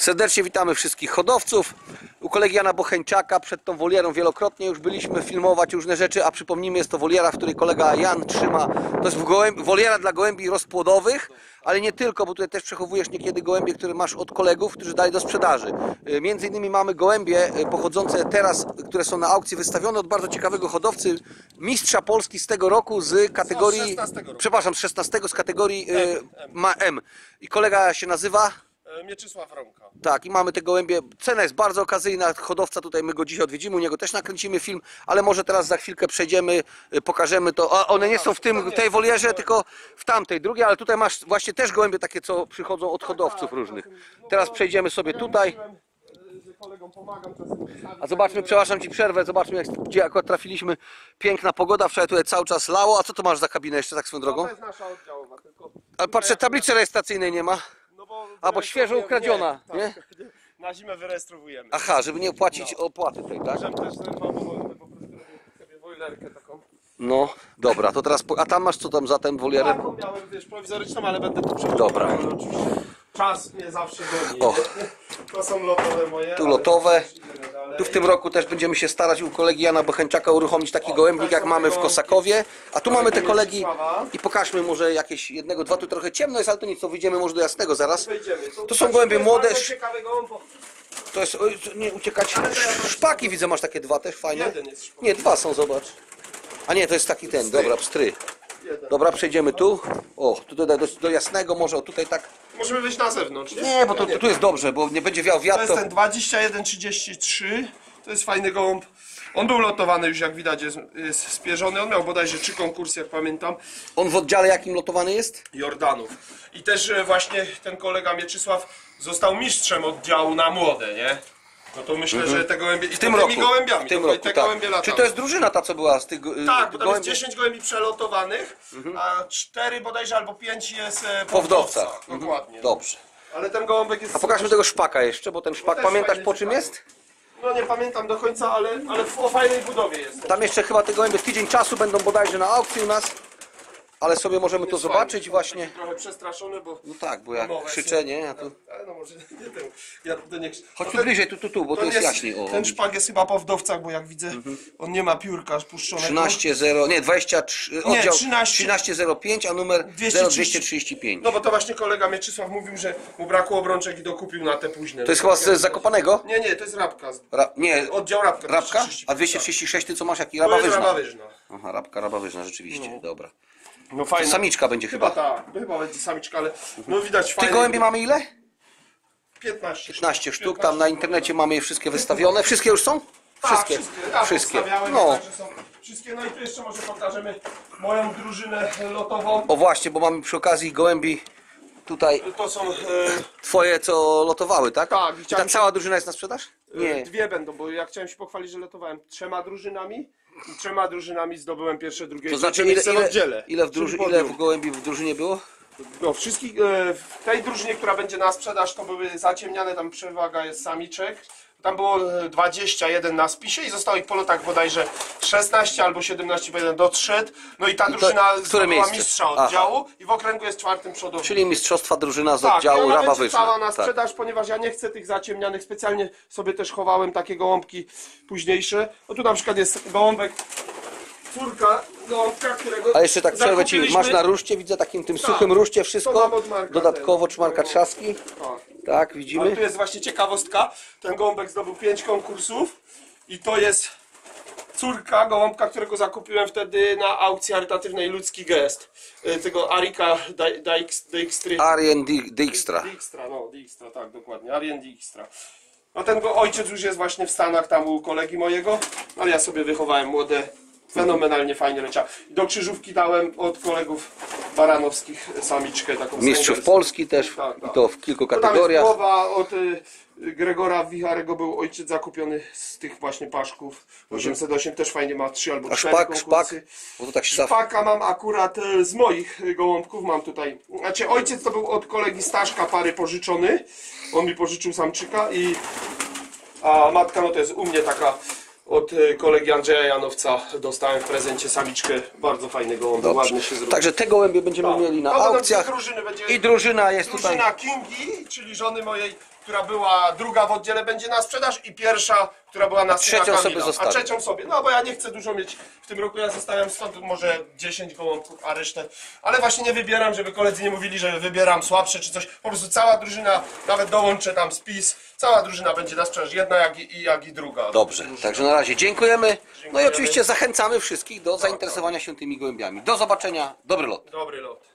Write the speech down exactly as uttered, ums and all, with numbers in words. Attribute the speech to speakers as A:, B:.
A: Serdecznie witamy wszystkich hodowców. U kolegi Jana Bocheńczaka przed tą wolierą wielokrotnie już byliśmy filmować różne rzeczy, a przypomnijmy, jest to woliera, w której kolega Jan trzyma. To jest woliera dla gołębi rozpłodowych, ale nie tylko, bo tutaj też przechowujesz niekiedy gołębie, które masz od kolegów, którzy dali do sprzedaży. Między innymi mamy gołębie pochodzące teraz, które są na aukcji wystawione od bardzo ciekawego hodowcy, mistrza Polski z tego roku z kategorii, przepraszam, z szesnastego z kategorii M, M. M. I kolega się nazywa?
B: Mieczysław Romka.
A: Tak, i mamy te gołębie. Cena jest bardzo okazyjna. Hodowca tutaj, my go dzisiaj odwiedzimy, u niego też nakręcimy film, ale może teraz za chwilkę przejdziemy, pokażemy to. A one nie są w tym, tej wolierze, tylko w tamtej drugiej, ale tutaj masz właśnie też gołębie takie, co przychodzą od hodowców różnych. Teraz przejdziemy sobie tutaj. A zobaczmy, przepraszam Ci przerwę, zobaczmy, jak, gdzie akurat trafiliśmy. Piękna pogoda, wczoraj tutaj cały czas lało. A co to masz za kabinę jeszcze tak swoją drogą?
B: To jest nasza oddziałowa, tylko...
A: Ale patrzę, tablicy rejestracyjnej nie ma.
B: No bo
A: A, bo świeżo ukradziona, nie?
B: nie? Tak. Na zimę wyrejestrowujemy.
A: Aha, żeby nie płacić no. opłaty tutaj, tak?
B: Możemy też po prostu robić sobie wojlerkę taką.
A: No, dobra, to teraz, a tam masz co tam za ten wolierę?
B: Taką miałem, wiesz, prowizoryczną, ale będę to przechodził.
A: Dobra.
B: Czas nie zawsze goni.
A: O.
B: To są lotowe moje.
A: Tu lotowe. Tu w tym roku też będziemy się starać u kolegi Jana Bocheńczaka uruchomić taki o, gołębnik, jak mamy w Kosakowie. A tu mamy te kolegi i pokażmy może jakieś jednego, dwa, tu trochę ciemno jest, ale to nic, to wyjdziemy może do jasnego zaraz. To są gołębie młode. To jest, nie uciekać, szpaki widzę, masz takie dwa też fajne. Nie, dwa są, zobacz. A nie, to jest taki ten, dobra, pstry. Dobra, przejdziemy tu. O, tutaj do, do jasnego, może o tutaj tak.
B: Możemy wyjść na zewnątrz, nie?
A: Nie, bo to, tu jest dobrze, bo nie będzie wiał wiatr.
B: To jest ten dwadzieścia jeden trzydzieści trzy. To jest fajny gołąb. On był lotowany już, jak widać, jest, jest spierzony. On miał bodajże trzy konkursy, jak pamiętam.
A: On w oddziale jakim lotowany jest?
B: Jordanów. I też właśnie ten kolega Mieczysław został mistrzem oddziału na młode, nie? No to myślę, mhm. że te gołębie... I
A: w tym roku,
B: gołębiami,
A: w tym
B: to
A: roku,
B: te
A: tak.
B: gołębie latały.
A: Czy to jest drużyna ta, co była z tych gołębi?
B: Tak, bo tam jest dziesięć gołębi przelotowanych, mhm. a cztery bodajże albo pięć jest po wdowcach. Mhm. Dokładnie.
A: Dobrze.
B: Ale ten gołąbek jest...
A: A pokażmy tego szpaka jeszcze, bo ten szpak, pamiętasz po czym jest?
B: No nie pamiętam do końca, ale, ale w fajnej budowie jest.
A: Tam jeszcze chyba te gołębie tydzień czasu będą bodajże na aukcji u nas. Ale sobie możemy to zobaczyć fajny, właśnie.
B: Trochę przestraszony, bo...
A: No tak, bo jak krzyczę, nie? Ja tu...
B: Ale no może nie ten... Ja to nie...
A: Chodź tu bliżej, tu, tu, tu, bo to, to jest jaśniej. O.
B: Ten szpak jest chyba po wdowcach, bo jak widzę, mhm. on nie ma piórka spuszczonego.
A: trzynaście zero, nie, dwadzieścia trzy,
B: nie,
A: oddział
B: trzynaście,
A: trzynaście zero pięć, a numer zero dwieście trzydzieści pięć.
B: No bo to właśnie kolega Mieczysław mówił, że mu brakło obrączek i dokupił na te późne.
A: To jest chyba z Zakopanego?
B: Nie, nie, to jest Rabka.
A: Ra... Nie,
B: oddział Rabka.
A: Rabka? A dwieście trzydzieści sześć ty co masz? Jaki Rabawyżna?
B: Rabawyżna.
A: Aha, Rabka, Rabawyżna, rzeczywiście,
B: no.
A: dobra.
B: No fajna.
A: Samiczka będzie chyba.
B: Chyba tak, chyba będzie samiczka, ale no widać fajnie.
A: Tych gołębi mamy ile?
B: piętnaście.
A: piętnaście sztuk, tam na internecie mamy je wszystkie wystawione. Wszystkie już są?
B: Wszystkie.
A: Wszystkie.
B: Tak,
A: wszystkie.
B: No. Tak, są wszystkie. No i tu jeszcze może pokażemy moją drużynę lotową.
A: O właśnie, bo mamy przy okazji gołębi tutaj.
B: To są e...
A: twoje, co lotowały, tak?
B: Tak.
A: I ta cała drużyna jest na sprzedaż?
B: Nie. Dwie będą, bo ja chciałem się pochwalić, że lotowałem trzema drużynami. I trzema drużynami zdobyłem pierwsze, drugie
A: to znaczy, ile,
B: w oddziale.
A: Ile, w druży ile w gołębi w drużynie było?
B: No wszystkich, w tej drużynie, która będzie na sprzedaż, to były zaciemniane, tam przewaga jest samiczek. Tam było dwadzieścia jeden na spisie i zostało ich po lotach bodajże szesnaście albo siedemnaście, bo jeden doszedł. No i ta drużyna zdobyła mistrza oddziału. Aha. I w okręgu jest czwartym przodowym.
A: Czyli mistrzostwa drużyna z
B: tak,
A: oddziału
B: ja
A: Rabawyżna.
B: cała na sprzedaż, tak. Ponieważ ja nie chcę tych zaciemnianych, specjalnie sobie też chowałem takie gołąbki późniejsze. No tu na przykład jest gołąbek, córka gołąbka, którego
A: a jeszcze tak przerwę ci, masz na ruszcie, widzę takim tym tak. suchym ruszcie wszystko, dodatkowo czmarka trzaski. Tak. Tak, widzimy.
B: Ale tu jest właśnie ciekawostka. Ten gołąbek zdobył pięć konkursów i to jest córka gołąbka, którego zakupiłem wtedy na aukcji charytatywnej Ludzki Gest. Tego Arika Dijkstry.
A: Arjen Dijkstra.
B: Dijkstra, no Dijkstra, tak dokładnie. Arjen Dijkstra. No ten go ojciec już jest właśnie w Stanach, tam u kolegi mojego, ale ja sobie wychowałem młode. Fenomenalnie fajnie leciała. Do krzyżówki dałem od kolegów baranowskich samiczkę taką.
A: Mistrzów Polski też, tak, tak. I to w kilku kategoriach.
B: Tam jest głowa od y, Gregora Wicharego był ojciec zakupiony z tych właśnie paszków. osiemset osiem też fajnie ma trzy albo cztery
A: szpak, szpak? Bo to tak się
B: Szpaka mam akurat y, z moich gołąbków, mam tutaj. Znaczy ojciec to był od kolegi Staszka pary pożyczony. On mi pożyczył samczyka i a matka no to jest u mnie taka. Od kolegi Andrzeja Janowca dostałem w prezencie samiczkę, bardzo fajny gołąbek, ładny się zrobił.
A: Także te gołębie będziemy tak. mieli na
B: no,
A: aukcjach
B: drużyny będzie
A: i drużyna jest
B: drużyna
A: tutaj.
B: Kingi, czyli żony mojej która była druga w oddziale, będzie na sprzedaż i pierwsza, która była na
A: trzecią
B: syna
A: sobie
B: Kamila.
A: zostawię.
B: A trzecią sobie, no bo ja nie chcę dużo mieć w tym roku, ja zostawiam stąd może dziesięć gołąbków, a resztę, ale właśnie nie wybieram, żeby koledzy nie mówili, że wybieram słabsze czy coś, po prostu cała drużyna, nawet dołączę tam spis, cała drużyna będzie na sprzedaż, jedna jak i, jak i druga.
A: Dobrze,
B: drużyna.
A: także na razie dziękujemy. No i
B: Dziękujemy.
A: oczywiście zachęcamy wszystkich do zainteresowania się tymi gołębiami. Do zobaczenia, dobry lot.
B: Dobry lot.